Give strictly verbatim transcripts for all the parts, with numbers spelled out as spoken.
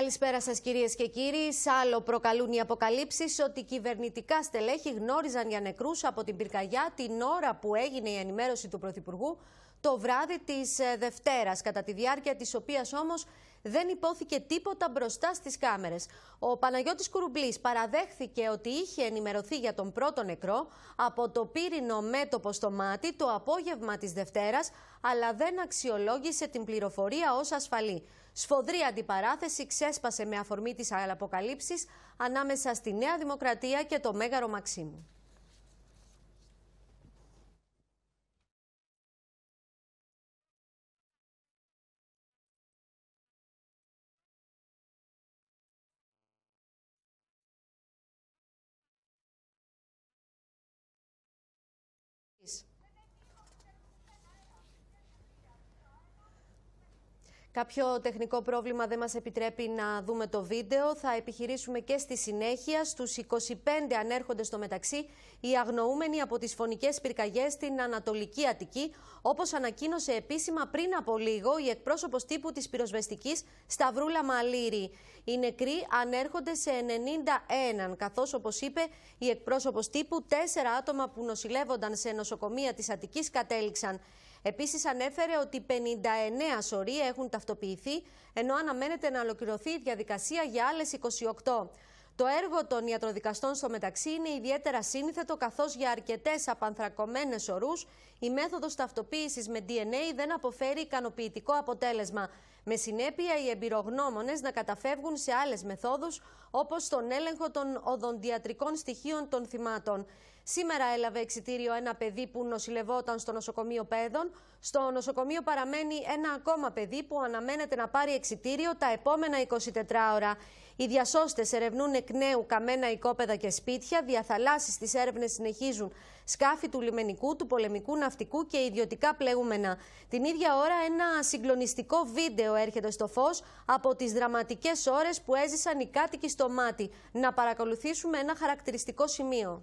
Καλησπέρα σας κυρίες και κύριοι. Σ' άλλο προκαλούν οι αποκαλύψεις ότι κυβερνητικά στελέχη γνώριζαν για νεκρούς από την πυρκαγιά την ώρα που έγινε η ενημέρωση του Πρωθυπουργού το βράδυ της Δευτέρας, κατά τη διάρκεια της οποίας όμως δεν υπόθηκε τίποτα μπροστά στις κάμερες. Ο Παναγιώτης Κουρουμπλής παραδέχθηκε ότι είχε ενημερωθεί για τον πρώτο νεκρό από το πύρινο μέτωπο στο μάτι το απόγευμα της Δευτέρας, αλλά δεν αξιολόγησε την πληροφορία ως ασφαλή. Σφοδρή αντιπαράθεση ξέσπασε με αφορμή τις αποκαλύψεις ανάμεσα στη Νέα Δημοκρατία και το Μέγαρο Μαξίμου. Κάποιο τεχνικό πρόβλημα δεν μας επιτρέπει να δούμε το βίντεο. Θα επιχειρήσουμε και στη συνέχεια. Στους είκοσι πέντε ανέρχονται στο μεταξύ οι αγνοούμενοι από τις φωνικές πυρκαγιές στην Ανατολική Αττική, όπως ανακοίνωσε επίσημα πριν από λίγο η εκπρόσωπος τύπου της πυροσβεστικής Σταυρούλα Μαλήρη. Οι νεκροί ανέρχονται σε ενενήντα ένα, καθώς, όπως είπε η εκπρόσωπος τύπου, τέσσερα άτομα που νοσηλεύονταν σε νοσοκομεία της Αττικής κατέληξαν. Επίσης ανέφερε ότι πενήντα εννέα σωροί έχουν ταυτοποιηθεί, ενώ αναμένεται να ολοκληρωθεί η διαδικασία για άλλες είκοσι οκτώ. Το έργο των ιατροδικαστών στο μεταξύ είναι ιδιαίτερα σύνηθετο, καθώς για αρκετές απανθρακωμένες ορούς η μέθοδος ταυτοποίησης με ντι εν έι δεν αποφέρει ικανοποιητικό αποτέλεσμα, με συνέπεια οι εμπειρογνώμονες να καταφεύγουν σε άλλες μεθόδους, όπως τον έλεγχο των οδοντιατρικών στοιχείων των θυμάτων. Σήμερα έλαβε εξιτήριο ένα παιδί που νοσηλευόταν στο νοσοκομείο Πέδων. Στο νοσοκομείο παραμένει ένα ακόμα παιδί που αναμένεται να πάρει εξιτήριο τα επόμενα εικοσιτέσσερις ώρα. Οι διασώστες ερευνούν εκ νέου καμένα οικόπεδα και σπίτια. Διαθαλάσσεις στις έρευνες συνεχίζουν σκάφη του λιμενικού, του πολεμικού, ναυτικού και ιδιωτικά πλεούμενα. Την ίδια ώρα ένα συγκλονιστικό βίντεο έρχεται στο φως από τις δραματικές ώρες που έζησαν οι κάτοικοι στο Μάτι. Να παρακολουθήσουμε ένα χαρακτηριστικό σημείο.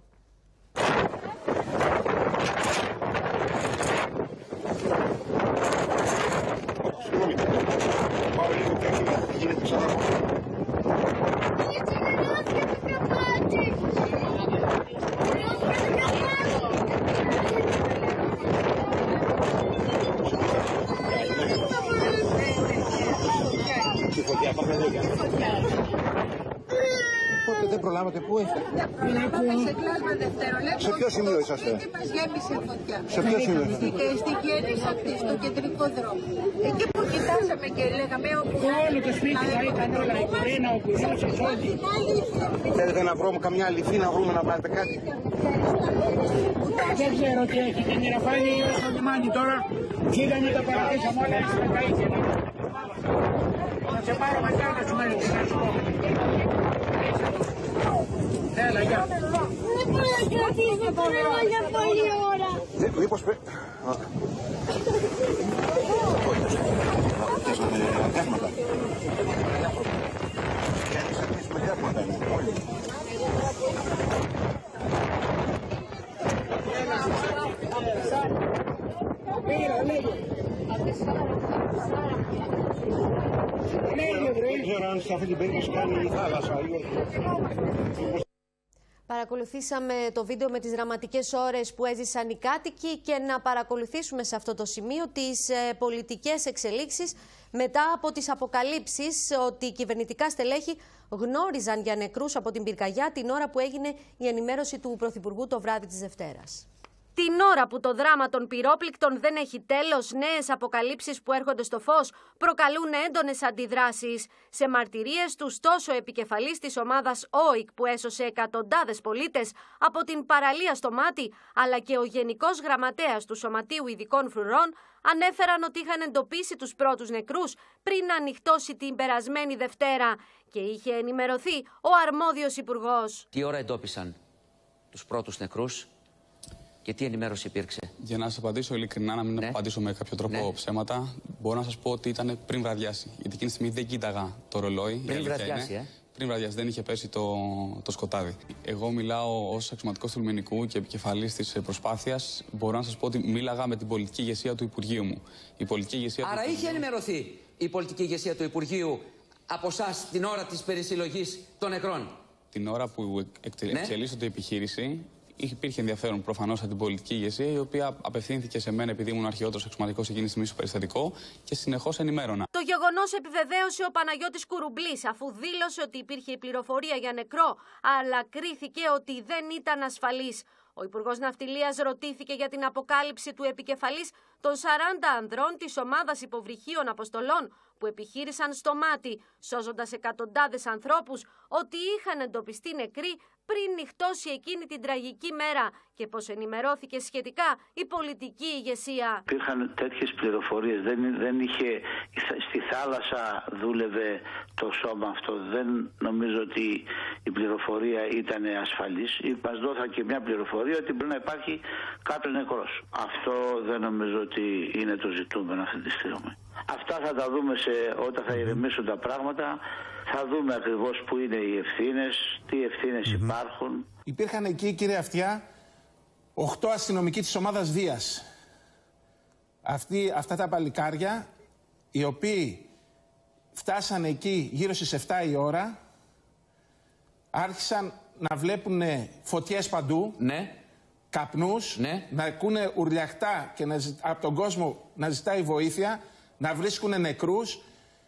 Συγγνώμη, πάω λίγο και γίνεται ξανά. Τι φωτιά, πάμε εδώ. Πότε δεν προλάβατε, πού είστε? Σε ποιο σημείο είσαστε? Εκεί μας γέμισε φωτιά. Σε ποιο σημείο? Στην κέντρη αυτή, στο κεντρικό δρόμο. Εκεί που κοιτάσαμε και λέγαμε όπου... Όλο το σπίτι θα ήταν όλα, η κουρίνα, ο κουζούσος, όλοι. Θέλετε να βρούμε καμιά αληθή, να βρούμε να βάλετε κάτι? Δεν ξέρω τι έχει, την Ηραφάνη ή στο λιμάνι τώρα. Φύγανε, τα παρατήσαμε όλα, έτσι τα καΐκε. Θα σε πάρω μετά να σου μένω, να σου πω. Έλα, γεια. Δεν μπορώ να κρατήσω το νερό για πολλή ώρα. Μήπως πρέπει... Δέσματα. Δεν ξέρω αν σε αυτή την περίπτωση κάνει η θάλασσα. Παρακολουθήσαμε το βίντεο με τις δραματικές ώρες που έζησαν οι κάτοικοι και να παρακολουθήσουμε σε αυτό το σημείο τις ε, πολιτικές εξελίξεις μετά από τις αποκαλύψεις ότι οι κυβερνητικά στελέχη γνώριζαν για νεκρούς από την πυρκαγιά την ώρα που έγινε η ενημέρωση του Πρωθυπουργού το βράδυ της Δευτέρας. Την ώρα που το δράμα των πυρόπληκτων δεν έχει τέλος, νέες αποκαλύψεις που έρχονται στο φως προκαλούν έντονες αντιδράσεις. Σε μαρτυρίες του τόσο επικεφαλής της ομάδας ΟΙΚ που έσωσε εκατοντάδες πολίτες από την παραλία στο Μάτι, αλλά και ο Γενικός Γραμματέας του Σωματείου Ειδικών Φρουρών ανέφεραν ότι είχαν εντοπίσει τους πρώτους νεκρούς πριν ανοιχτώσει την περασμένη Δευτέρα και είχε ενημερωθεί ο αρμόδιος υπουργός. Τι ώρα εντόπισαν τους πρώτους νεκρούς? Και τι ενημέρωση υπήρξε? Για να σας απαντήσω ειλικρινά, να μην ναι. απαντήσω με κάποιο τρόπο ναι. ψέματα, μπορώ να σας πω ότι ήταν πριν βραδιάσει. Γιατί εκείνη τη στιγμή δεν κοίταγα το ρολόι. Πριν βραδιάσει, ε? Πριν βραδιάσει, δεν είχε πέσει το, το σκοτάδι. Εγώ μιλάω ως αξιωματικός του λιμενικού και επικεφαλής της προσπάθειας. Μπορώ να σας πω ότι μίλαγα με την πολιτική ηγεσία του Υπουργείου μου. Η πολιτική ηγεσία Άρα του... είχε ενημερωθεί η πολιτική ηγεσία του Υπουργείου από εσάς την ώρα της περισυλλογής των νεκρών? Την ώρα που εκτε... Ναι. εξελίσσονται η επιχείρηση, υπήρχε ενδιαφέρον προφανώς από την πολιτική ηγεσία, η οποία απευθύνθηκε σε μένα επειδή ήμουν αρχαιότερος αξιωματικός εκείνη τη στιγμή στο περιστατικό και συνεχώς ενημέρωνα. Το γεγονός επιβεβαίωσε ο Παναγιώτης Κουρουμπλής, αφού δήλωσε ότι υπήρχε η πληροφορία για νεκρό, αλλά κρίθηκε ότι δεν ήταν ασφαλής. Ο Υπουργός Ναυτιλίας ρωτήθηκε για την αποκάλυψη του επικεφαλής των σαράντα ανδρών της ομάδας υποβρυχίων αποστολών που επιχείρησαν στο Μάτι, σώζοντας εκατοντάδες ανθρώπους, ότι είχαν εντοπιστεί νεκροί πριν νυχτώσει εκείνη την τραγική μέρα και πως ενημερώθηκε σχετικά η πολιτική ηγεσία. Υπήρχαν τέτοιες πληροφορίες, δεν, δεν είχε, στη θάλασσα δούλευε το σώμα αυτό, δεν νομίζω ότι η πληροφορία ήταν ασφαλής. Μας δόθηκε και μια πληροφορία ότι μπορεί να υπάρχει κάποιος νεκρός. Αυτό δεν νομίζω ότι είναι το ζητούμενο αυτή τη στιγμή. Αυτά θα τα δούμε σε, όταν θα ηρεμήσουν τα πράγματα. Θα δούμε ακριβώς πού είναι οι ευθύνες, τι ευθύνες mm-hmm. υπάρχουν. Υπήρχαν εκεί, κύριε Αυτιά, οχτώ αστυνομικοί της ομάδας βίας. Αυτοί, αυτά τα παλικάρια, οι οποίοι φτάσαν εκεί γύρω στις επτά η ώρα, άρχισαν να βλέπουν φωτιές παντού, ναι. καπνούς, ναι. να ακούνε ουρλιαχτά και να, από τον κόσμο να ζητάει βοήθεια, να βρίσκουν νεκρούς.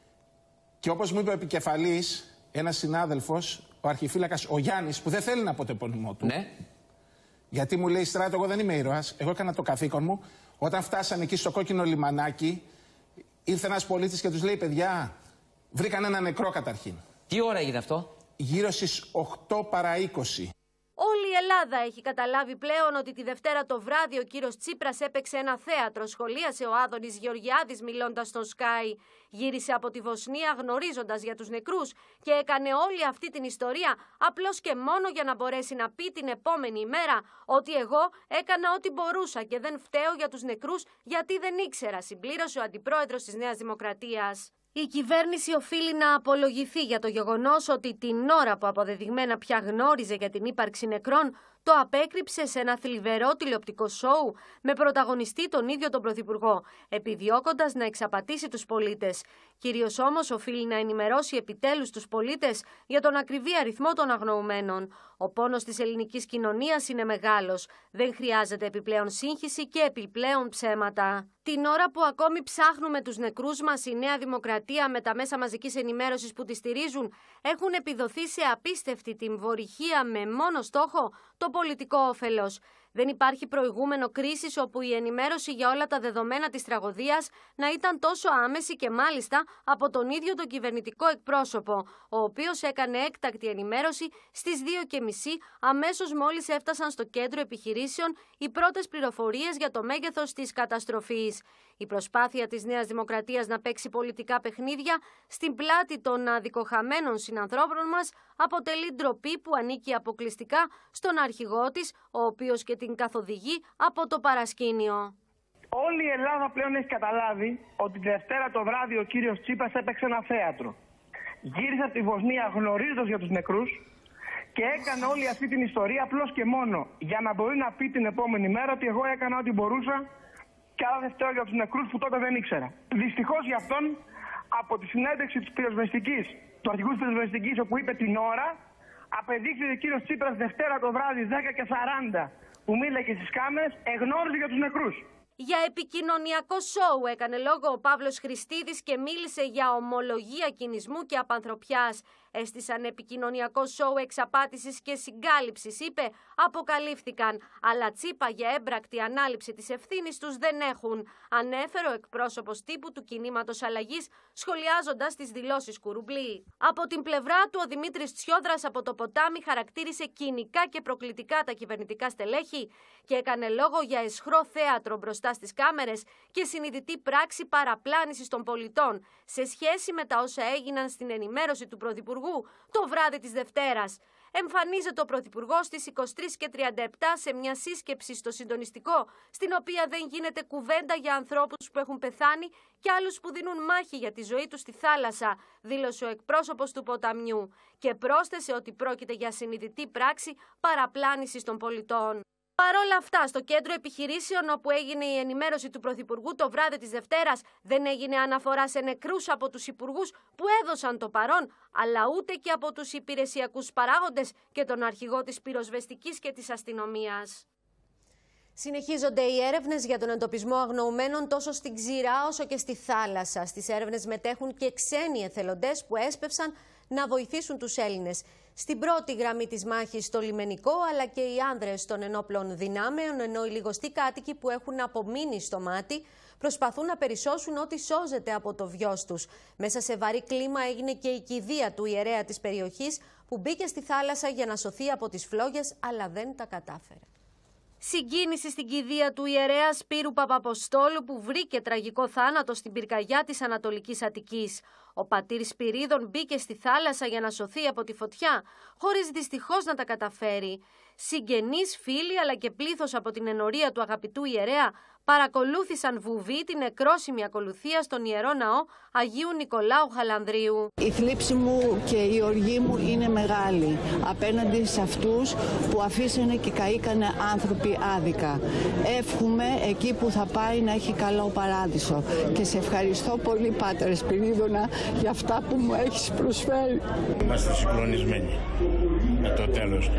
Και όπως μου είπε ο επικεφαλής, ένας συνάδελφος, ο αρχιφύλακας, ο Γιάννης, που δεν θέλει να πω το επώνυμό του. Ναι. Γιατί μου λέει, Στράτο, εγώ δεν είμαι ήρωας, εγώ έκανα το καθήκον μου. Όταν φτάσανε εκεί στο κόκκινο λιμανάκι, ήρθε ένας πολίτης και τους λέει, παιδιά, βρήκαν ένα νεκρό καταρχήν. Τι ώρα έγινε αυτό? Γύρω στις οκτώ παρά είκοσι. Όλη η Ελλάδα έχει καταλάβει πλέον ότι τη Δευτέρα το βράδυ ο κύριος Τσίπρας έπαιξε ένα θέατρο, σχολίασε ο Άδωνης Γεωργιάδης μιλώντας στο Sky. Γύρισε από τη Βοσνία γνωρίζοντας για τους νεκρούς και έκανε όλη αυτή την ιστορία απλώς και μόνο για να μπορέσει να πει την επόμενη ημέρα ότι εγώ έκανα ό,τι μπορούσα και δεν φταίω για τους νεκρούς γιατί δεν ήξερα, συμπλήρωσε ο αντιπρόεδρος της Νέας Δημοκρατίας. Η κυβέρνηση οφείλει να απολογηθεί για το γεγονός ότι την ώρα που αποδεδειγμένα πια γνώριζε για την ύπαρξη νεκρών, το απέκρυψε σε ένα θλιβερό τηλεοπτικό σόου με πρωταγωνιστή τον ίδιο τον Πρωθυπουργό, επιδιώκοντας να εξαπατήσει τους πολίτες. Κυρίως όμως οφείλει να ενημερώσει επιτέλους τους πολίτες για τον ακριβή αριθμό των αγνοουμένων. Ο πόνος της ελληνικής κοινωνίας είναι μεγάλος. Δεν χρειάζεται επιπλέον σύγχυση και επιπλέον ψέματα. Την ώρα που ακόμη ψάχνουμε τους νεκρούς μας, η Νέα Δημοκρατία με τα μέσα μαζικής ενημέρωσης που τη στηρίζουν έχουν επιδοθεί σε απίστευτη τιμωρυχία με μόνο στόχο το πολιτικό όφελος. Δεν υπάρχει προηγούμενο κρίσης όπου η ενημέρωση για όλα τα δεδομένα της τραγωδίας να ήταν τόσο άμεση και μάλιστα από τον ίδιο τον κυβερνητικό εκπρόσωπο, ο οποίος έκανε έκτακτη ενημέρωση στις δύο και μισή αμέσως μόλις έφτασαν στο κέντρο επιχειρήσεων οι πρώτες πληροφορίες για το μέγεθος της καταστροφής. Η προσπάθεια της Νέας Δημοκρατίας να παίξει πολιτικά παιχνίδια στην πλάτη των αδικοχαμένων συνανθρώπων μας αποτελεί ντροπή που ανήκει αποκλειστικά στον αρχηγό της, ο οποίος και την καθοδηγεί από το παρασκήνιο. Όλη η Ελλάδα πλέον έχει καταλάβει ότι τη Δευτέρα το βράδυ ο κύριος Τσίπρας έπαιξε ένα θέατρο. Γύρισε από τη Βοσνία γνωρίζοντας για τους νεκρούς και έκανε όλη αυτή την ιστορία απλώς και μόνο για να μπορεί να πει την επόμενη μέρα ότι εγώ έκανα ό,τι μπορούσα και άλλα δεν φταίω για τους νεκρούς που τότε δεν ήξερα. Δυστυχώς για αυτόν, από τη συνέντευξη της πυροσβεστικής, του αρχηγού της πυροσβεστικής, όπου είπε την ώρα, απεδείχθη ότι ο κύριος Τσίπρας Δευτέρα το βράδυ δέκα και σαράντα που μίλαγε στις κάμερες, εγνώριζε για τους νεκρούς. Για επικοινωνιακό σόου έκανε λόγο ο Παύλος Χριστίδης και μίλησε για ομολογία κινησμού και απανθρωπιάς. Έστησαν επικοινωνιακό σόου εξαπάτησης και συγκάλυψης, είπε, αποκαλύφθηκαν. Αλλά τσίπα για έμπρακτη ανάληψη της ευθύνης τους δεν έχουν, ανέφερε ο εκπρόσωπος τύπου του κινήματος αλλαγής, σχολιάζοντας τις δηλώσεις Κουρουμπλή. Από την πλευρά του, ο Δημήτρης Τσιόδρας από το ποτάμι χαρακτήρισε κοινικά και προκλητικά τα κυβερνητικά στελέχη και έκανε λόγο για αισχρό θέατρο μπροστά στις κάμερες και συνειδητή πράξη παραπλάνησης των πολιτών σε σχέση με τα όσα έγιναν στην ενημέρωση του Πρωθυπουργού το βράδυ της Δευτέρας. Εμφανίζεται ο Πρωθυπουργός στις είκοσι τρεις και τριάντα επτά σε μια σύσκεψη στο συντονιστικό, στην οποία δεν γίνεται κουβέντα για ανθρώπους που έχουν πεθάνει και άλλους που δίνουν μάχη για τη ζωή τους στη θάλασσα, δήλωσε ο εκπρόσωπος του ποταμιού και πρόσθεσε ότι πρόκειται για συνειδητή πράξη παραπλάνησης των πολιτών. Παρ' όλα αυτά, στο κέντρο επιχειρήσεων όπου έγινε η ενημέρωση του Πρωθυπουργού το βράδυ της Δευτέρας, δεν έγινε αναφορά σε νεκρούς από τους υπουργούς που έδωσαν το παρόν, αλλά ούτε και από τους υπηρεσιακούς παράγοντες και τον αρχηγό της πυροσβεστικής και της αστυνομίας. Συνεχίζονται οι έρευνες για τον εντοπισμό αγνοουμένων τόσο στην ξηρά όσο και στη θάλασσα. Στις έρευνες μετέχουν και ξένοι εθελοντές που έσπευσαν να βοηθήσουν τους Έλληνες. Στην πρώτη γραμμή της μάχης στο λιμενικό, αλλά και οι άνδρες των ενόπλων δυνάμεων, ενώ οι λιγοστοί κάτοικοι που έχουν απομείνει στο μάτι προσπαθούν να περισσώσουν ό,τι σώζεται από το βιός τους. Μέσα σε βαρύ κλίμα έγινε και η κηδεία του ιερέα της περιοχής που μπήκε στη θάλασσα για να σωθεί από τις φλόγες, αλλά δεν τα κατάφερε. Συγκίνηση στην κηδεία του ιερέα Σπύρου Παπαποστόλου που βρήκε τραγικό θάνατο στην πυρκαγιά της Ανατολικής Αττικής. Ο πατήρ Σπυρίδων μπήκε στη θάλασσα για να σωθεί από τη φωτιά, χωρίς δυστυχώς να τα καταφέρει. Συγγενείς, φίλοι αλλά και πλήθος από την ενορία του αγαπητού ιερέα παρακολούθησαν βουβή την νεκρόσιμη ακολουθία στον Ιερό Ναό Αγίου Νικολάου Χαλανδρίου. Η θλίψη μου και η οργή μου είναι μεγάλη απέναντι σε αυτούς που αφήσανε και καήκανε άνθρωποι άδικα. Εύχομαι εκεί που θα πάει να έχει καλό παράδεισο. Και σε ευχαριστώ πολύ, Πάτερ Σπυρίδωνα, για αυτά που μου έχεις προσφέρει. Είμαστε συγκλονισμένοι με το τέλος.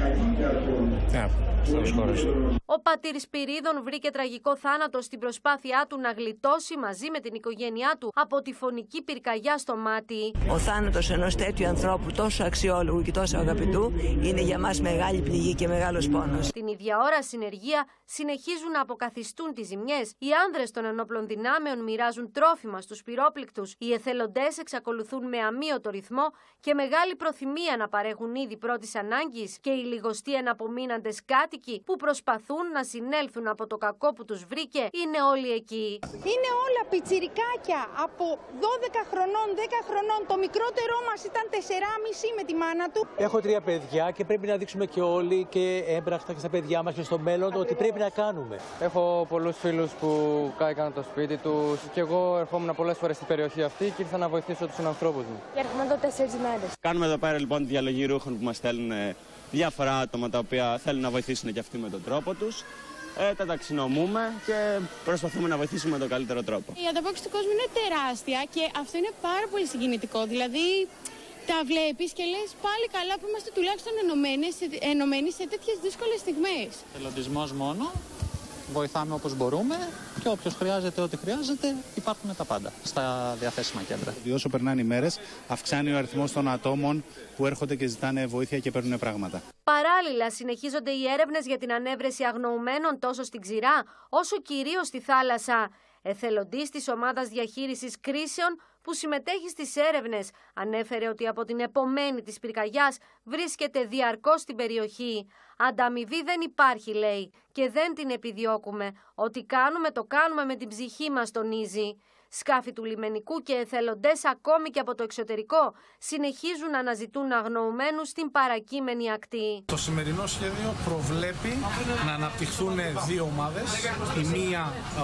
Ο πατήρ Σπυρίδων βρήκε τραγικό θάνατο στην προσπάθειά του να γλιτώσει μαζί με την οικογένειά του από τη φωνική πυρκαγιά στο μάτι. Ο θάνατος ενός τέτοιου ανθρώπου τόσο αξιόλογου και τόσο αγαπητού είναι για μας μεγάλη πληγή και μεγάλος πόνος. Την ίδια ώρα συνεργεία συνεχίζουν να αποκαθιστούν τις ζημιές. Οι άνδρες των ενόπλων δυνάμεων μοιράζουν τρόφιμα στους πυρόπληκτους. Οι εθελοντές εξακολουθούν με αμύωτο ρυθμό και μεγάλη προθυμία να παρέχουν είδη πρώτης ανάγκης και οι λιγοστοί εναπομείναντες κάτοικοι που προσπαθούν να συνέλθουν από το κακό που τους βρήκε είναι όλοι εκεί. Είναι όλα πιτσιρικάκια από δώδεκα χρονών, δέκα χρονών. Το μικρότερό μας ήταν τεσσεράμισι με τη μάνα του. Έχω τρία παιδιά και πρέπει να δείξουμε και όλοι και έμπρακτα και στα παιδιά μας και στο μέλλον ότι πρέπει να κάνουμε. Έχω πολλούς φίλους που κάηκαν το σπίτι τους και εγώ ερχόμουν πολλές φορές στην περιοχή αυτή και ήρθα να βοηθήσω τους συνανθρώπους μου. Και έρχομαι εδώ τέσσερις μέρες. Κάνουμε εδώ πέρα λοιπόν τη διαλογή ρούχων που μας στέλνουν διάφορα άτομα τα οποία θέλουν να βοηθήσουν και αυτοί με τον τρόπο τους. Ε, τα ταξινομούμε και προσπαθούμε να βοηθήσουμε με τον καλύτερο τρόπο. Η ανταπόκριση του κόσμου είναι τεράστια και αυτό είναι πάρα πολύ συγκινητικό. Δηλαδή, τα βλέπεις και λες πάλι καλά που είμαστε τουλάχιστον ενωμένοι σε τέτοιες δύσκολες στιγμές. Εθελοντισμός μόνο, βοηθάμε όπως μπορούμε και όποιος χρειάζεται ό,τι χρειάζεται, υπάρχουν τα πάντα στα διαθέσιμα κέντρα. Όσο περνάνε οι μέρες, αυξάνει ο αριθμός των ατόμων που έρχονται και ζητάνε βοήθεια και παίρνουν πράγματα. Παράλληλα, συνεχίζονται οι έρευνες για την ανέβρεση αγνοουμένων τόσο στην ξηρά, όσο κυρίως στη θάλασσα. Εθελοντής της ομάδας διαχείρισης κρίσεων που συμμετέχει στις έρευνες ανέφερε ότι από την επομένη της πυρκαγιάς βρίσκεται διαρκώς στην περιοχή. Ανταμοιβή δεν υπάρχει, λέει, και δεν την επιδιώκουμε. Ό,τι κάνουμε το κάνουμε με την ψυχή μας, τονίζει. Σκάφη του λιμενικού και εθελοντές ακόμη και από το εξωτερικό συνεχίζουν να αναζητούν αγνοουμένους στην παρακείμενη ακτή. Το σημερινό σχέδιο προβλέπει να αναπτυχθούν δύο ομάδες. Η μία,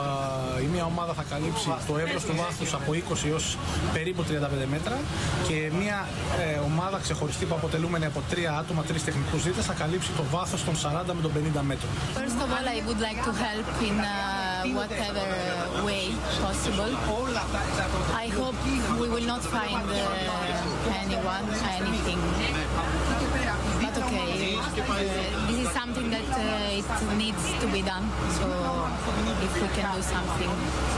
ε, η μία ομάδα θα καλύψει το εύρος του βάθους από είκοσι έως περίπου τριάντα πέντε μέτρα και μία ε, ομάδα ξεχωριστή που αποτελούμενη από τρία άτομα, τρεις τεχνικούς δίτες, θα καλύψει το βάθος των σαράντα με των πενήντα μέτρων. First of all, I would like to help in uh, whatever way possible. I hope we will not find uh, anyone, anything. But okay, uh, this is something that uh, it needs to be done. So if we can do something,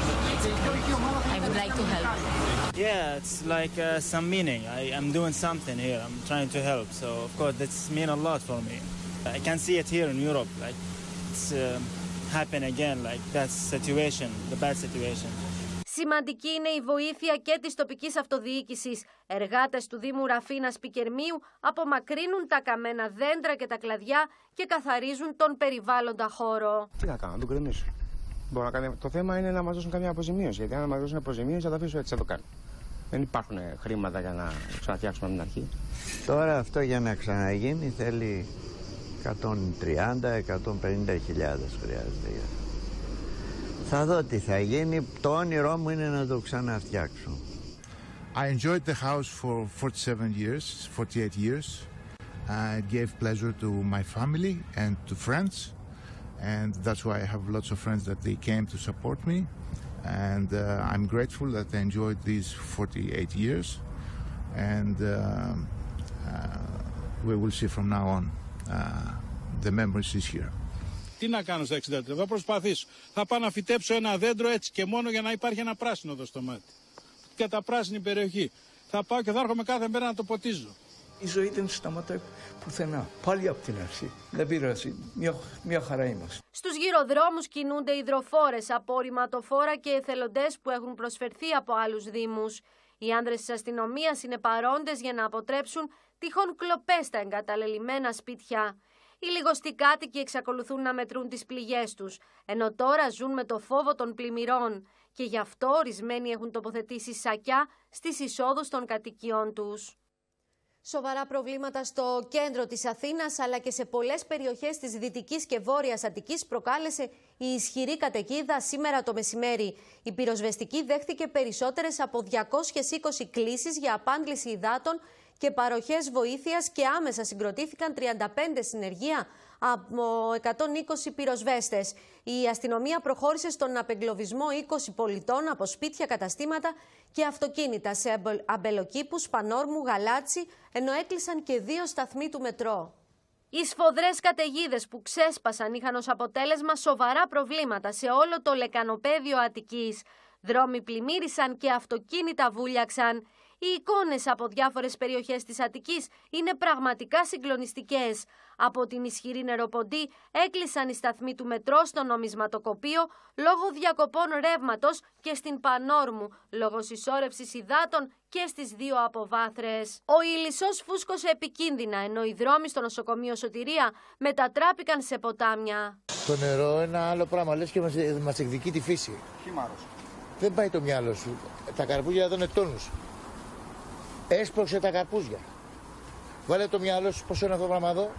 I would like to help. Yeah, it's like uh, some meaning. I, I'm doing something here. I'm trying to help. So of course that's mean a lot for me. I can see it here in Europe. Like it's uh, happen again. Like that situation, the bad situation. Σημαντική είναι η βοήθεια και της τοπικής αυτοδιοίκησης. Εργάτες του Δήμου Ραφίνας Πικερμείου απομακρύνουν τα καμένα δέντρα και τα κλαδιά και καθαρίζουν τον περιβάλλοντα χώρο. Τι να κάνω, να τον κρεμίσω. Μπορώ να κάνω... Το θέμα είναι να μας δώσουν καμία αποζημίωση. Γιατί αν μας δώσουν αποζημίωση θα τα αφήσω έτσι, θα το κάνω. Δεν υπάρχουν χρήματα για να ξαναφτιάξουμε από την αρχή. Τώρα αυτό για να ξαναγίνει θέλει εκατόν τριάντα με εκατόν πενήντα χιλιάδες χρειάζεται. Θα δω τι θα γίνει. Το όνειρό μου είναι να το ξαναφτιάξω. I enjoyed the house for forty-seven years, forty-eight years. Uh, it gave pleasure to my family and to friends. and that's why I have lots of friends that they came to support me, and uh, I'm grateful that I enjoyed these forty-eight years, and uh, uh, we will see from now on uh, the memories is here. Τι να κάνω στα εξήντα τρία, θα προσπαθήσω. Θα πάω να φυτέψω ένα δέντρο έτσι και μόνο για να υπάρχει ένα πράσινο εδώ στο μάτι. Κατά πράσινη περιοχή. Θα πάω και θα έρχομαι κάθε μέρα να το ποτίζω. Η ζωή δεν σταματάει πουθενά. Πάλι από την αρχή. Δεν πειράζει. Μια, μια χαρά είμαστε. Στους γυροδρόμους κινούνται υδροφόρες, απορριμματοφόρα και εθελοντές που έχουν προσφερθεί από άλλους δήμους. Οι άνδρες της αστυνομίας είναι παρόντες για να αποτρέψουν τυχόν κλοπές στα εγκαταλελειμμένα σπίτια. Οι λιγοστοί κάτοικοι εξακολουθούν να μετρούν τις πληγές τους, ενώ τώρα ζουν με το φόβο των πλημμυρών και γι' αυτό ορισμένοι έχουν τοποθετήσει σακιά στις εισόδους των κατοικιών τους. Σοβαρά προβλήματα στο κέντρο της Αθήνας αλλά και σε πολλές περιοχές της Δυτικής και Βόρειας Αττικής προκάλεσε η ισχυρή καταιγίδα σήμερα το μεσημέρι. Η πυροσβεστική δέχτηκε περισσότερες από διακόσιες είκοσι κλήσεις για απάντληση υδάτων και παροχές βοήθειας και άμεσα συγκροτήθηκαν τριάντα πέντε συνεργεία από εκατόν είκοσι πυροσβέστες. Η αστυνομία προχώρησε στον απεγκλωβισμό είκοσι πολιτών από σπίτια, καταστήματα και αυτοκίνητα σε αμπελοκήπους, Πανόρμου, Γαλάτσι, ενώ έκλεισαν και δύο σταθμοί του μετρό. Οι σφοδρές καταιγίδες που ξέσπασαν είχαν ως αποτέλεσμα σοβαρά προβλήματα σε όλο το λεκανοπέδιο Αττικής. Δρόμοι πλημμύρισαν και αυτοκίνητα βούλιαξαν. Οι εικόνες από διάφορες περιοχές της Αττικής είναι πραγματικά συγκλονιστικές. Από την ισχυρή νεροποντή έκλεισαν οι σταθμοί του μετρό στο νομισματοκοπείο λόγω διακοπών ρεύματος και στην Πανόρμου λόγω συσσόρευσης υδάτων και στις δύο αποβάθρες. Ο Ηλισσός φούσκωσε επικίνδυνα, ενώ οι δρόμοι στο νοσοκομείο Σωτηρία μετατράπηκαν σε ποτάμια. Το νερό είναι ένα άλλο πράγμα, λες και μας, μας εκδικεί τη φύση. Χυμάρος. Δεν πάει το μυαλό σου. Τα καρπούζια εδώ είναι τόνους. Έσπρωξε τα καρπούζια. Βάλε το μυαλό σου πως είναι αυτό το πράγμα εδώ.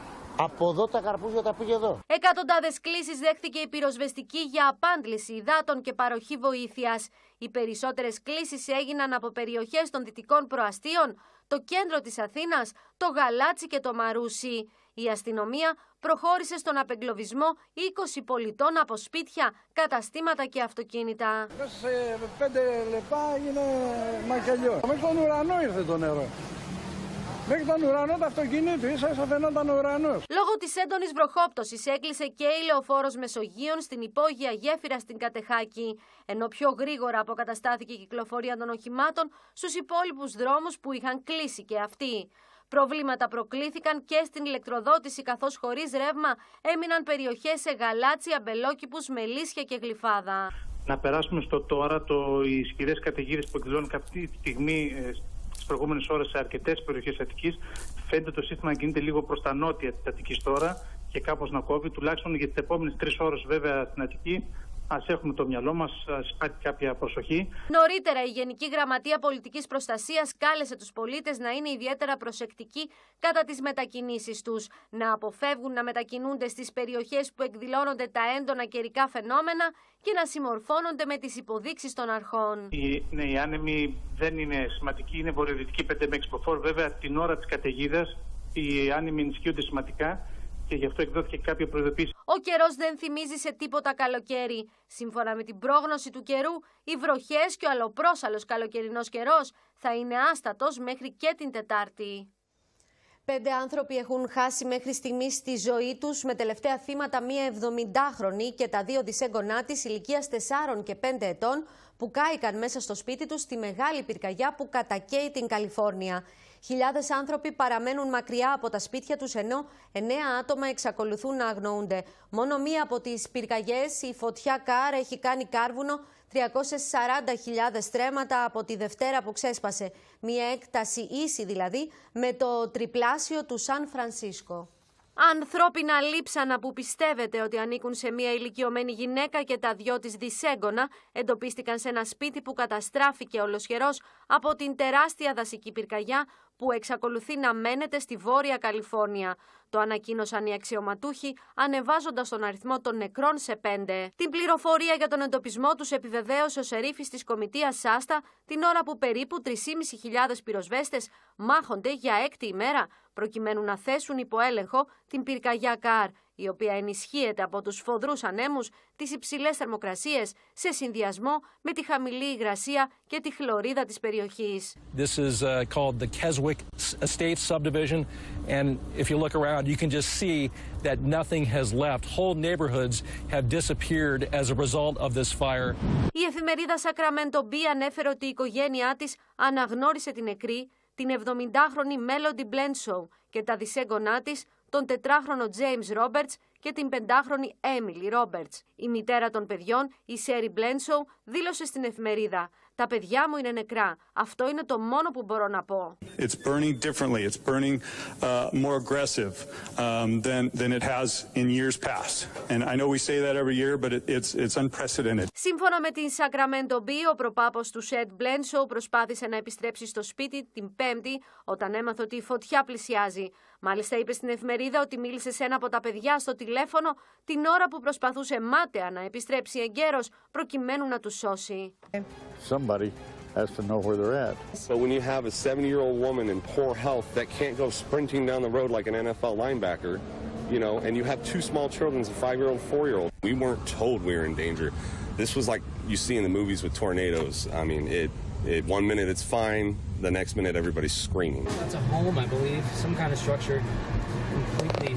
Από εδώ τα καρπούζια τα πήγε εδώ. Εκατοντάδες κλήσεις δέχτηκε η πυροσβεστική για απάντληση υδάτων και παροχή βοήθειας. Οι περισσότερες κλήσεις έγιναν από περιοχές των δυτικών προαστίων, το κέντρο της Αθήνας, το Γαλάτσι και το Μαρούσι. Η αστυνομία προχώρησε στον απεγκλωβισμό είκοσι πολιτών από σπίτια, καταστήματα και αυτοκίνητα. Μέσα σε πέντε λεπτά είναι μακελιό. Μέχρι τον ουρανό ήρθε το νερό. Μέχρι τον ουρανό το αυτοκίνητο, ίσα ίσα φαινόταν ο ουρανός. Λόγω της έντονης βροχόπτωσης έκλεισε και η λεωφόρος Μεσογείων στην υπόγεια γέφυρα στην Κατεχάκη, ενώ πιο γρήγορα αποκαταστάθηκε η κυκλοφορία των οχημάτων στους υπόλοιπους δρόμους που είχαν κλείσει και αυτοί. Προβλήματα προκλήθηκαν και στην ηλεκτροδότηση, καθώς χωρίς ρεύμα έμειναν περιοχές σε Γαλάτσι, Αμπελόκηπους, Μελίσια και Γλυφάδα. Να περάσουμε στο τώρα, το, οι ισχυρές καταιγίδες που εκδηλώνουν αυτή τη στιγμή ε, τις προηγούμενες ώρες σε αρκετές περιοχές Αττικής. Φαίνεται το σύστημα να κινείται λίγο προς τα νότια της Αττικής τώρα και κάπως να κόβει, τουλάχιστον για τις επόμενες τρεις ώρες βέβαια στην Αττική. Ας έχουμε το μυαλό μας, ας υπάρχει κάποια προσοχή. Νωρίτερα, η Γενική Γραμματεία Πολιτικής Προστασίας κάλεσε τους πολίτες να είναι ιδιαίτερα προσεκτικοί κατά τις μετακινήσεις τους, να αποφεύγουν να μετακινούνται στις περιοχές που εκδηλώνονται τα έντονα καιρικά φαινόμενα και να συμμορφώνονται με τις υποδείξεις των αρχών. Η, ναι, η άνεμη δεν είναι σημαντική, είναι βορειοδυτική πέντε με έξι μποφόρ. Βέβαια, την ώρα της καταιγίδας οι άνεμοι ενισχύονται σημαντικά. Και γι' αυτό εκδόθηκε κάποια προειδοποίηση. Ο καιρός δεν θυμίζει σε τίποτα καλοκαίρι. Σύμφωνα με την πρόγνωση του καιρού, οι βροχές και ο αλλοπρόσαλος καλοκαιρινός καιρός θα είναι άστατος μέχρι και την Τετάρτη. Πέντε άνθρωποι έχουν χάσει μέχρι στιγμής τη ζωή τους, με τελευταία θύματα μία εβδομηντάχρονη και τα δύο δισέγγονά της ηλικίας τεσσάρων και πέντε ετών που κάηκαν μέσα στο σπίτι τους στη μεγάλη πυρκαγιά που κατακαίει την Καλιφόρνια. Χιλιάδες άνθρωποι παραμένουν μακριά από τα σπίτια τους, ενώ εννέα άτομα εξακολουθούν να αγνοούνται. Μόνο μία από τις πυρκαγιές, η φωτιά Κάρ, έχει κάνει κάρβουνο τριακόσιες σαράντα χιλιάδες στρέμματα από τη Δευτέρα που ξέσπασε. Μία έκταση ίση δηλαδή με το τριπλάσιο του Σαν Φρανσίσκο. Ανθρώπινα λείψανα που πιστεύετε ότι ανήκουν σε μια ηλικιωμένη γυναίκα και τα δυο της δισέγγωνα εντοπίστηκαν σε ένα σπίτι που καταστράφηκε ολοσχερός από την τεράστια δασική πυρκαγιά που εξακολουθεί να μένεται στη Βόρεια Καλιφόρνια. Το ανακοίνωσαν οι αξιωματούχοι, ανεβάζοντας τον αριθμό των νεκρών σε πέντε. Την πληροφορία για τον εντοπισμό τους επιβεβαίωσε ο σερίφης της Κομιτείας Σάστα την ώρα που περίπου τρεις χιλιάδες πεντακόσιοι πυροσβέστες μάχονται για έκτη ημέρα προκειμένου να θέσουν υπό έλεγχο την πυρκαγιά Καρ, η οποία ενισχύεται από τους σφοδρούς ανέμους, τις υψηλές θερμοκρασίες, σε συνδυασμό με τη χαμηλή υγρασία και τη χλωρίδα της περιοχής. This is uh, called the Keswick Estate subdivision, and if you look around, you can just see that nothing has left. Whole neighborhoods have disappeared as a result of this fire. Η εφημερίδα Sacramento Bee ανέφερε ότι η οικογένειά της αναγνώρισε την νεκρή, την εβδομηντάχρονη Melody Bledsoe και τα δισέγγονά της, τον τετράχρονο James Roberts και την πεντάχρονη Emily Roberts. Η μητέρα των παιδιών, η Sherry Bledsoe, δήλωσε στην εφημερίδα: «Τα παιδιά μου είναι νεκρά. Αυτό είναι το μόνο που μπορώ να πω». It's burning differently. It's burning uh, more aggressive um, than than it has in years past. And I know we say that every year, but it, it's it's unprecedented. Σύμφωνα με την Sacramento Bee, ο προπάπος του Shed Bledsoe προσπάθησε να επιστρέψει στο σπίτι την Πέμπτη όταν έμαθε ότι η φωτιά πλησιάζει. Μάλιστα είπε στην εφημερίδα ότι μίλησε σε ένα από τα παιδιά στο τηλέφωνο την ώρα που προσπαθούσε μάταια να επιστρέψει εγκαίρος προκειμένου να τους σώσει. Somebody has to know where they're at. But when you have a seventy-year-old woman in poor health that can't go sprinting down the road like an N F L linebacker, you know, and you have two small children, a five-year-old, four-year-old, we weren't told we were in danger. This was like you see in the movies with tornadoes. I mean, it, it one minute it's fine, the next minute everybody's screaming. That's a home, I believe, some kind of structure, completely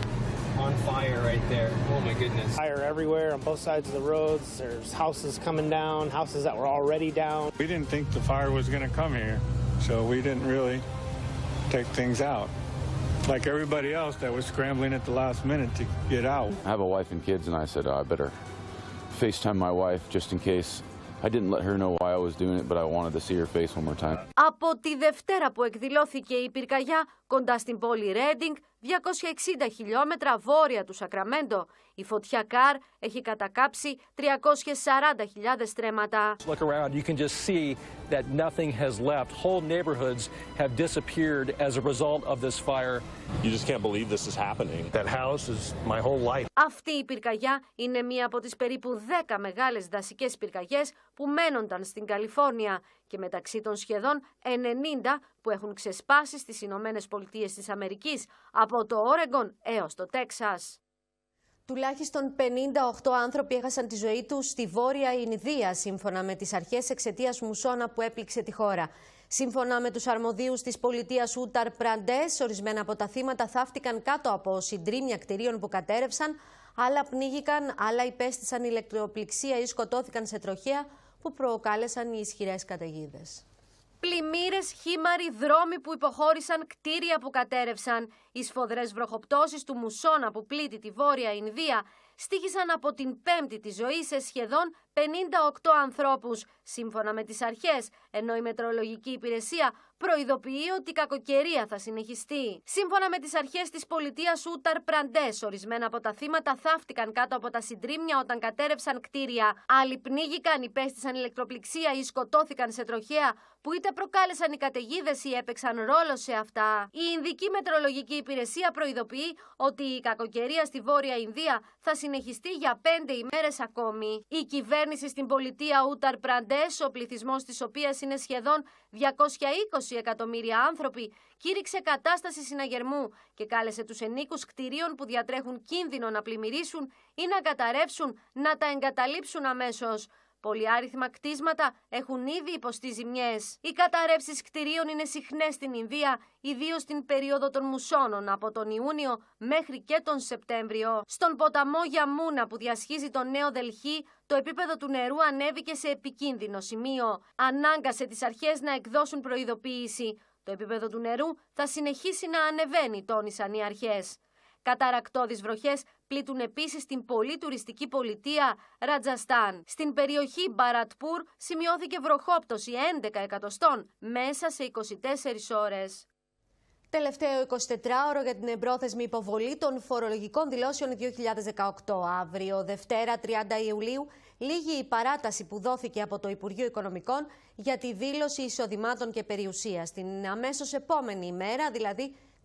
on fire right there. Oh my goodness. Fire everywhere on both sides of the roads. There's houses coming down, houses that were already down. We didn't think the fire was going to come here, so we didn't really take things out. Like everybody else that was scrambling at the last minute to get out. I have a wife and kids, and I said, oh, I better FaceTime my wife just in case. I didn't let her know why I was doing it, but I wanted to see her face one more time. Από τη Δευτέρα που εκδηλώθηκε η πυρκαγιά κοντά στην πόλη Ρέντινγκ, διακόσια εξήντα χιλιόμετρα βόρεια του Σακραμέντο, η φωτιά Καρ έχει κατακάψει τριακόσιες σαράντα χιλιάδες στρέμματα. Look around, you can just see that nothing has left. Whole neighborhoods have disappeared as a result of this fire. You just can't believe this is happening. That house is my whole life. Αυτή η πυρκαγιά είναι μία από τις περίπου δέκα μεγάλες δασικές πυρκαγιές που μένονταν στην Καλιφόρνια και μεταξύ των σχεδόν ενενήντα που έχουν ξεσπάσει στις Ηνωμένες Πολιτείες της Αμερικής, από το Όρεγκον έως το Τέξας. Τουλάχιστον πενήντα οκτώ άνθρωποι έχασαν τη ζωή τους στη Βόρεια Ινδία, σύμφωνα με τις αρχές, εξαιτίας μουσώνα που έπληξε τη χώρα. Σύμφωνα με τους αρμοδίους της πολιτείας Ούταρ Πραντές, ορισμένα από τα θύματα θαύτηκαν κάτω από συντρίμμια κτηρίων που κατέρευσαν, άλλα πνίγηκαν, άλλα υπέστησαν ηλεκτροπληξία ή σκοτώθηκαν σε τροχαία που προκάλεσαν οι ισχυρές καταιγίδες. Πλημμύρες, χήμαροι, δρόμοι που υποχώρησαν, κτίρια που κατέρευσαν. Οι σφοδρές βροχοπτώσεις του μουσώνα που πλήττει τη Βόρεια Ινδία στοίχησαν από την Πέμπτη τη ζωή σε σχεδόν πενήντα οκτώ ανθρώπους, σύμφωνα με τις αρχές, ενώ η Μετεωρολογική Υπηρεσία προειδοποιεί ότι η κακοκαιρία θα συνεχιστεί. Σύμφωνα με τις αρχές της πολιτείας Ούταρ Πραντές, ορισμένα από τα θύματα θαύτηκαν κάτω από τα συντρίμμια όταν κατέρευσαν κτίρια. Άλλοι πνίγηκαν, υπέστησαν ηλεκτροπληξία ή σκοτώθηκαν σε τροχαία που είτε προκάλεσαν οι καταιγίδες ή έπαιξαν ρόλο σε αυτά. Η Ινδική Μετεωρολογική Υπηρεσία προειδοποιεί ότι η κακοκαιρία στη Βόρεια Ινδία θα συνεχιστεί για πέντε ημέρες ακόμη. Η κυβέρνηση στην πολιτεία Ούταρ Πραντές, ο πληθυσμός της οποίας είναι σχεδόν διακόσια είκοσι εκατομμύρια άνθρωποι, κήρυξε κατάσταση συναγερμού και κάλεσε τους ενοίκους κτηρίων που διατρέχουν κίνδυνο να πλημμυρίσουν ή να καταρρεύσουν να τα εγκαταλείψουν αμέσως. Πολυάριθμα κτίσματα έχουν ήδη υποστεί ζημιές. Οι καταρρεύσεις κτηρίων είναι συχνές στην Ινδία, ιδίως στην περίοδο των μουσώνων από τον Ιούνιο μέχρι και τον Σεπτέμβριο. Στον ποταμό Γιαμούνα που διασχίζει το Νέο Δελχή, το επίπεδο του νερού ανέβηκε σε επικίνδυνο σημείο. Ανάγκασε τις αρχές να εκδώσουν προειδοποίηση. Το επίπεδο του νερού θα συνεχίσει να ανεβαίνει, τόνισαν οι αρχές. Καταρακτώδεις βροχές πλήττουν επίσης την πολύ τουριστική πολιτεία Ρατζαστάν. Στην περιοχή Μπαρατπούρ σημειώθηκε βροχόπτωση έντεκα εκατοστών μέσα σε είκοσι τέσσερις ώρες. Τελευταίο εικοσιτετράωρο για την εμπρόθεσμη υποβολή των φορολογικών δηλώσεων δύο χιλιάδες δεκαοκτώ. Αύριο, Δευτέρα τριάντα Ιουλίου, λήγει η παράταση που δόθηκε από το Υπουργείο Οικονομικών για τη δήλωση εισοδημάτων και περιουσίας. Την αμέσως επόμενη ημέρα, δηλαδή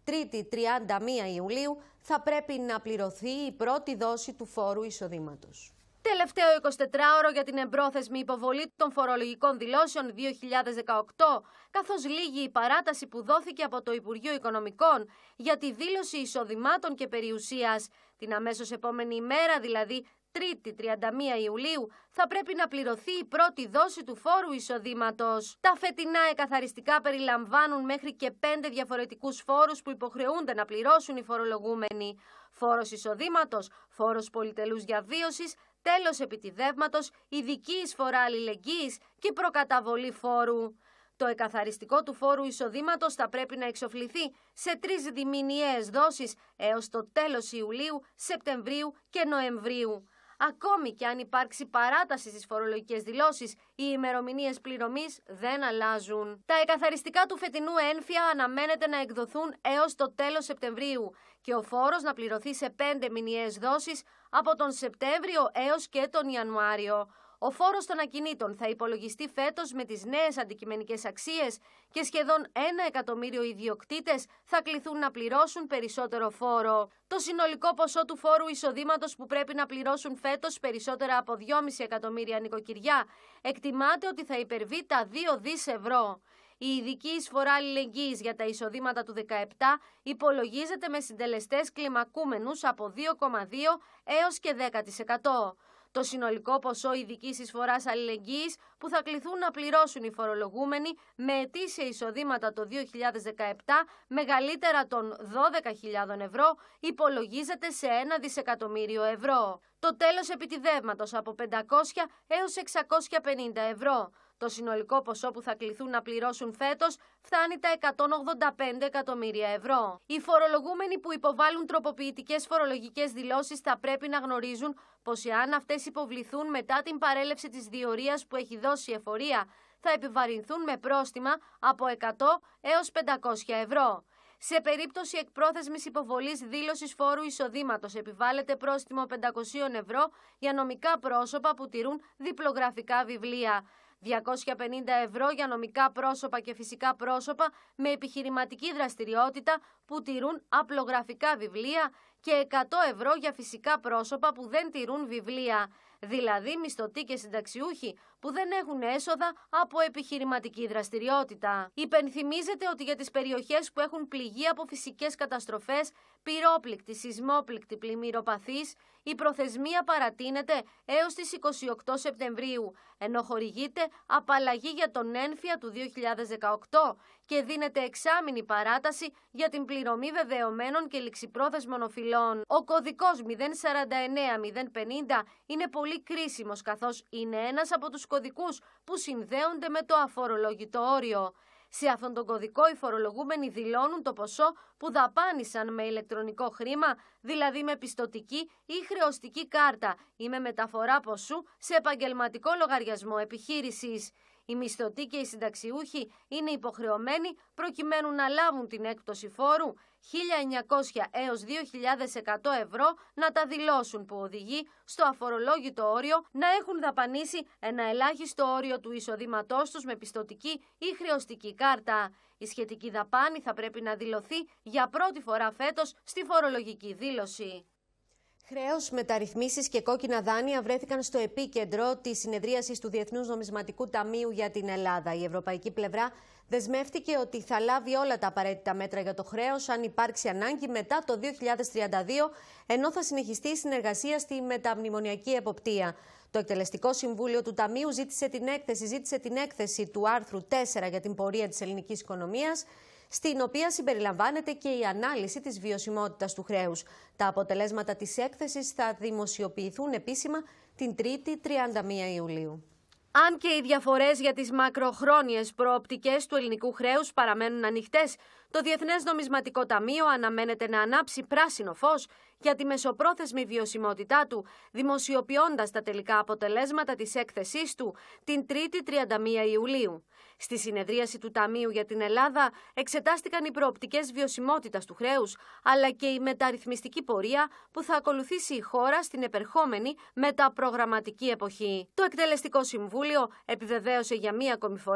Τρίτη τριάντα μία Ιουλίου θα πρέπει να πληρωθεί η πρώτη δόση του φόρου εισοδήματος. Τελευταίο εικοσιτετράωρο για την εμπρόθεσμη υποβολή των φορολογικών δηλώσεων δύο χιλιάδες δεκαοκτώ, καθώς λήγει η παράταση που δόθηκε από το Υπουργείο Οικονομικών για τη δήλωση εισοδημάτων και περιουσίας. Την αμέσως επόμενη ημέρα, δηλαδή Τρίτη τριάντα μία Ιουλίου, θα πρέπει να πληρωθεί η πρώτη δόση του φόρου εισοδήματος. Τα φετινά εκαθαριστικά περιλαμβάνουν μέχρι και πέντε διαφορετικούς φόρους που υποχρεούνται να πληρώσουν οι φορολογούμενοι. Φόρος εισοδήματος, φόρος πολυτελούς διαβίωσης, τέλος επιτιδεύματος, ειδική εισφορά αλληλεγγύης και προκαταβολή φόρου. Το εκαθαριστικό του φόρου εισοδήματος θα πρέπει να εξοφληθεί σε τρεις διμηνιαίες δόσεις έως το τέλος Ιουλίου, Σεπτεμβρίου και Νοεμβρίου. Ακόμη και αν υπάρξει παράταση στις φορολογικές δηλώσεις, οι ημερομηνίες πληρωμής δεν αλλάζουν. Τα εκαθαριστικά του φετινού ένφια αναμένεται να εκδοθούν έως το τέλος Σεπτεμβρίου και ο φόρος να πληρωθεί σε πέντε μηνιαίες δόσεις από τον Σεπτέμβριο έως και τον Ιανουάριο. Ο φόρος των ακινήτων θα υπολογιστεί φέτος με τις νέες αντικειμενικές αξίες και σχεδόν ένα εκατομμύριο ιδιοκτήτες θα κληθούν να πληρώσουν περισσότερο φόρο. Το συνολικό ποσό του φόρου εισοδήματος που πρέπει να πληρώσουν φέτος περισσότερα από δυόμισι εκατομμύρια νοικοκυριά εκτιμάται ότι θα υπερβεί τα δύο δισεκατομμύρια ευρώ. Η ειδική εισφορά αλληλεγγύης για τα εισοδήματα του δεκαεπτά υπολογίζεται με συντελεστές κλιμακούμενους από δύο κόμμα δύο έως και δέκα τοις εκατό. Το συνολικό ποσό ειδικής εισφοράς αλληλεγγύης που θα κληθούν να πληρώσουν οι φορολογούμενοι με ετήσια εισοδήματα το δύο χιλιάδες δεκαεπτά μεγαλύτερα των δώδεκα χιλιάδες ευρώ υπολογίζεται σε ένα δισεκατομμύριο ευρώ. Το τέλος επιτιδεύματος από πεντακόσια έως εξακόσια πενήντα ευρώ. Το συνολικό ποσό που θα κληθούν να πληρώσουν φέτος φτάνει τα εκατόν ογδόντα πέντε εκατομμύρια ευρώ. Οι φορολογούμενοι που υποβάλλουν τροποποιητικές φορολογικές δηλώσεις θα πρέπει να γνωρίζουν πως εάν αυτές υποβληθούν μετά την παρέλευση της διορίας που έχει δώσει η εφορία, θα επιβαρυνθούν με πρόστιμα από εκατό έως πεντακόσια ευρώ. Σε περίπτωση εκπρόθεσμης υποβολής δήλωσης φόρου εισοδήματος επιβάλλεται πρόστιμο πεντακόσια ευρώ για νομικά πρόσωπα που τηρούν διπλογραφικά βιβλία. διακόσια πενήντα ευρώ για νομικά πρόσωπα και φυσικά πρόσωπα με επιχειρηματική δραστηριότητα που τηρούν απλογραφικά βιβλία και εκατό ευρώ για φυσικά πρόσωπα που δεν τηρούν βιβλία, δηλαδή μισθωτοί και συνταξιούχοι που δεν έχουν έσοδα από επιχειρηματική δραστηριότητα. Υπενθυμίζεται ότι για τις περιοχές που έχουν πληγεί από φυσικές καταστροφές, πυρόπληκτη, σεισμόπληκτη, πλημμυροπαθής, η προθεσμία παρατείνεται έως τις είκοσι οκτώ Σεπτεμβρίου, ενώ χορηγείται απαλλαγή για τον ένφια του δύο χιλιάδες δεκαοκτώ και δίνεται εξάμηνη παράταση για την πληρωμή βεβαιωμένων και ληξιπρόθεσμων οφειλών. Ο κωδικός μηδέν σαράντα εννέα μηδέν πενήντα είναι πολύ κρίσιμος, καθώς είναι ένας από τους κωδικούς που συνδέονται με το αφορολόγητο όριο. Σε αυτόν τον κωδικό οι φορολογούμενοι δηλώνουν το ποσό που δαπάνησαν με ηλεκτρονικό χρήμα, δηλαδή με πιστωτική ή χρεωστική κάρτα ή με μεταφορά ποσού σε επαγγελματικό λογαριασμό επιχείρησης. Οι μισθωτοί και οι συνταξιούχοι είναι υποχρεωμένοι προκειμένου να λάβουν την έκπτωση φόρου χίλια εννιακόσια έως δύο χιλιάδες εκατό ευρώ να τα δηλώσουν, που οδηγεί στο αφορολόγητο όριο να έχουν δαπανίσει ένα ελάχιστο όριο του εισοδήματός τους με πιστωτική ή χρεωστική κάρτα. Η σχετική δαπάνη θα πρέπει να δηλωθεί για πρώτη φορά φέτος στη φορολογική δήλωση. Χρέος, μεταρρυθμίσεις και κόκκινα δάνεια βρέθηκαν στο επίκεντρο της συνεδρίασης του Διεθνούς Νομισματικού Ταμείου για την Ελλάδα. Η ευρωπαϊκή πλευρά δεσμεύτηκε ότι θα λάβει όλα τα απαραίτητα μέτρα για το χρέος αν υπάρξει ανάγκη μετά το δύο χιλιάδες τριάντα δύο, ενώ θα συνεχιστεί η συνεργασία στη μεταμνημονιακή εποπτεία. Το Εκτελεστικό Συμβούλιο του Ταμείου ζήτησε την έκθεση, ζήτησε την έκθεση του άρθρου τέσσερα για την πορεία της ελληνικής οικονομίας, στην οποία συμπεριλαμβάνεται και η ανάλυση της βιωσιμότητας του χρέους. Τα αποτελέσματα της έκθεσης θα δημοσιοποιηθούν επίσημα την Τρίτη τριάντα μία Ιουλίου. Αν και οι διαφορές για τις μακροχρόνιες προοπτικές του ελληνικού χρέους παραμένουν ανοιχτές, το Διεθνές Νομισματικό Ταμείο αναμένεται να ανάψει πράσινο φως για τη μεσοπρόθεσμη βιωσιμότητά του, δημοσιοποιώντας τα τελικά αποτελέσματα της έκθεσής του την Τρίτη τριάντα μία Ιουλίου. Στη συνεδρίαση του Ταμείου για την Ελλάδα εξετάστηκαν οι προοπτικές βιωσιμότητας του χρέους, αλλά και η μεταρρυθμιστική πορεία που θα ακολουθήσει η χώρα στην επερχόμενη μεταπρογραμματική εποχή. Το Εκτελεστικό Συμβούλιο επιβεβαίωσε για μία ακόμη φορά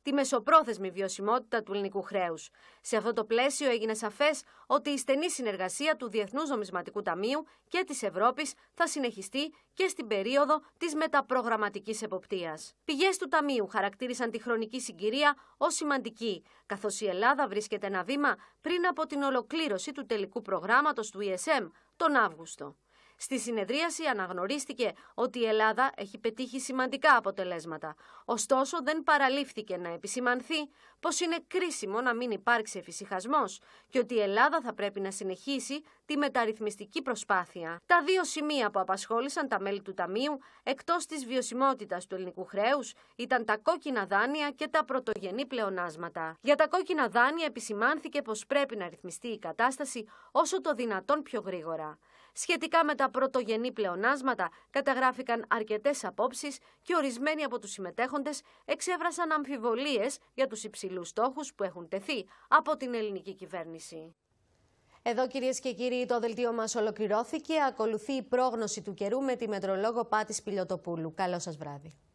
τη μεσοπρόθεσμη βιωσιμότητα του ελληνικού χρέους. Σε αυτό το πλαίσιο έγινε σαφές ότι η στενή συνεργασία του Διεθνούς Νομισματικού Ταμείου και της Ευρώπης θα συνεχιστεί και στην περίοδο της μεταπρογραμματικής εποπτείας. Πηγές του Ταμείου χαρακτήρισαν τη χρονική συγκυρία ως σημαντική, καθώς η Ελλάδα βρίσκεται ένα βήμα πριν από την ολοκλήρωση του τελικού προγράμματος του ι ες εμ τον Αύγουστο. Στη συνεδρίαση αναγνωρίστηκε ότι η Ελλάδα έχει πετύχει σημαντικά αποτελέσματα. Ωστόσο, δεν παραλήφθηκε να επισημανθεί πως είναι κρίσιμο να μην υπάρξει εφησυχασμός και ότι η Ελλάδα θα πρέπει να συνεχίσει τη μεταρρυθμιστική προσπάθεια. Τα δύο σημεία που απασχόλησαν τα μέλη του Ταμείου, εκτός της βιωσιμότητας του ελληνικού χρέους, ήταν τα κόκκινα δάνεια και τα πρωτογενή πλεονάσματα. Για τα κόκκινα δάνεια επισημάνθηκε πως πρέπει να ρυθμιστεί η κατάσταση όσο το δυνατόν πιο γρήγορα. Σχετικά με τα πρωτογενή πλεονάσματα, καταγράφηκαν αρκετές απόψεις και ορισμένοι από τους συμμετέχοντες εξέφρασαν αμφιβολίες για τους υψηλούς στόχους που έχουν τεθεί από την ελληνική κυβέρνηση. Εδώ, κυρίες και κύριοι, το δελτίο μας ολοκληρώθηκε. Ακολουθεί η πρόγνωση του καιρού με τη μετρολόγο Πάτη Σπηλιωτοπούλου. Καλό σας βράδυ.